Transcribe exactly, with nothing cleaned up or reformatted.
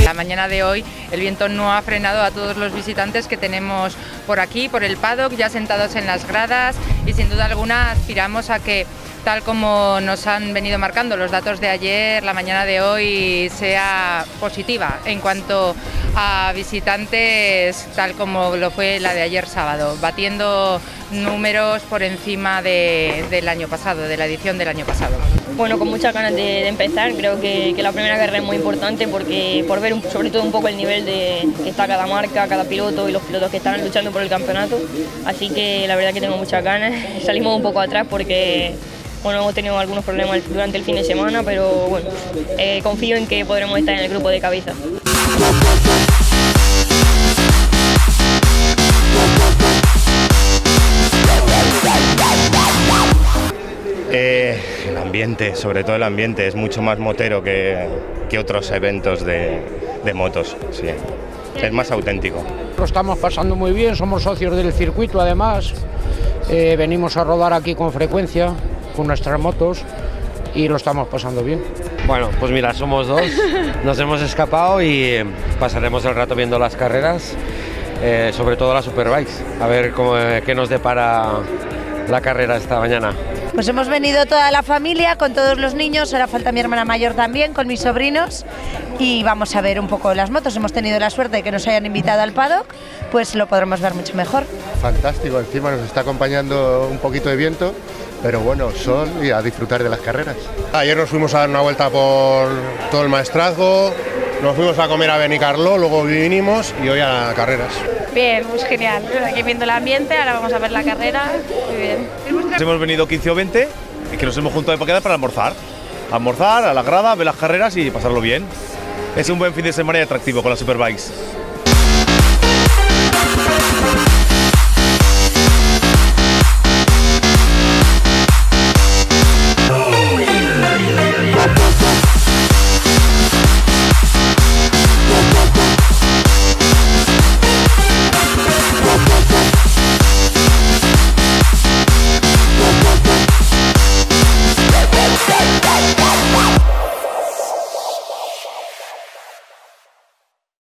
La mañana de hoy el viento no ha frenado a todos los visitantes que tenemos por aquí, por el paddock, ya sentados en las gradas, y sin duda alguna aspiramos a que, tal como nos han venido marcando los datos de ayer, la mañana de hoy sea positiva en cuanto a visitantes, tal como lo fue la de ayer sábado, batiendo números por encima de, del año pasado, de la edición del año pasado. Bueno, con muchas ganas de, de empezar. Creo que, que la primera carrera es muy importante porque por ver un, sobre todo un poco el nivel de que está cada marca, cada piloto y los pilotos que están luchando por el campeonato. Así que la verdad que tengo muchas ganas. Salimos un poco atrás porque bueno, hemos tenido algunos problemas durante el fin de semana, pero bueno, eh, confío en que podremos estar en el grupo de cabeza. Eh, el ambiente, sobre todo el ambiente, es mucho más motero que, que otros eventos de, de motos, sí. Es más auténtico. Lo estamos pasando muy bien, somos socios del circuito además, eh, venimos a rodar aquí con frecuencia con nuestras motos y lo estamos pasando bien. Bueno, pues mira, somos dos, nos hemos escapado y pasaremos el rato viendo las carreras, eh, sobre todo las Superbikes, a ver cómo, eh, qué nos depara la carrera esta mañana. Pues hemos venido toda la familia, con todos los niños, ahora falta mi hermana mayor también, con mis sobrinos, y vamos a ver un poco las motos. Hemos tenido la suerte de que nos hayan invitado al paddock, pues lo podremos ver mucho mejor. Fantástico, encima nos está acompañando un poquito de viento, pero bueno, sol y a disfrutar de las carreras. Ayer nos fuimos a dar una vuelta por todo el maestrazgo, nos fuimos a comer a Benicarló, luego vinimos y hoy a carreras. Bien, pues genial, aquí viendo el ambiente, ahora vamos a ver la carrera, muy bien. Hemos venido quince o veinte y que nos hemos juntado para quedar para almorzar. Almorzar, a la grada, ver las carreras y pasarlo bien. Es un buen fin de semana y atractivo con las Superbikes.